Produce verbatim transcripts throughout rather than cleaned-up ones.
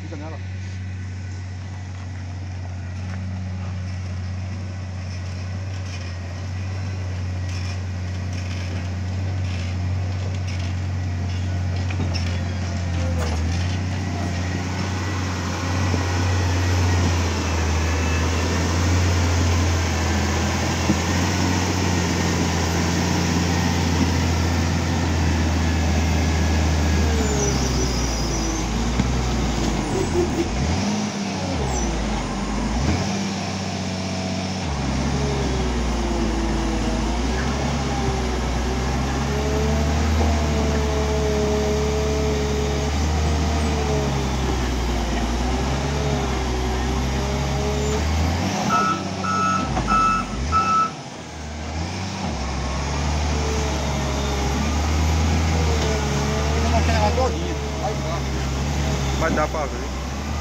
fica nela. Vai dar pra ver.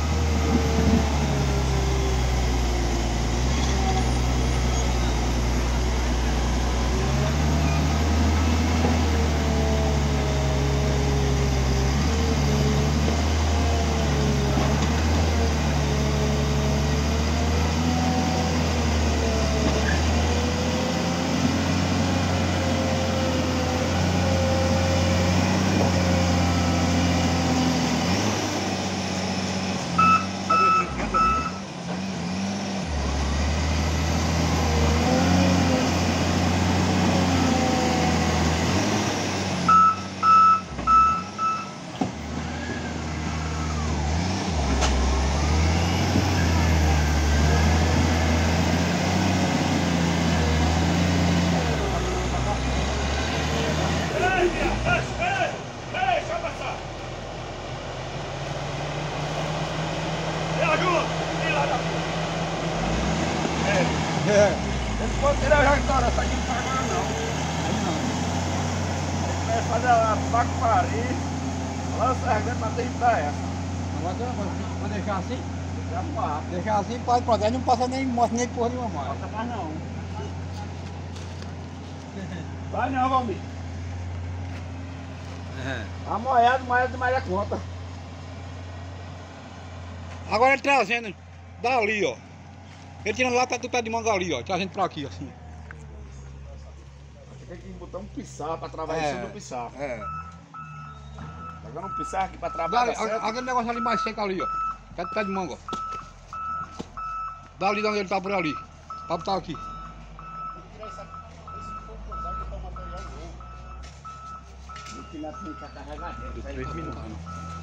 É. Esse pode tirar o jactório, essa aqui não faz agora não. Aí não. Aí começa a fazer a faca Paris, lança a grande pra terminar essa. Agora vou, vou deixar assim? Deixar pá. Deixar assim pode, pode. Aí não passa nem, mostra nem porra nenhuma mais. Passa mais não. Vai não, Valmir. É. Amoiado mais demais da conta. Agora ele trazendo dali, ó. Ele tirando lá do pé de manga ali, ó. Trazendo pra aqui, assim. Tem que botar um pisar pra travar É, em cima do pisar. É. Agora um pisar aqui pra travar. Dali, a- aquele negócio ali mais seco ali, ó. Pé do pé de manga, ó. Dali de onde ele tá por ali. Pra botar aqui. O que lá tem que carregar dentro. Três minutos.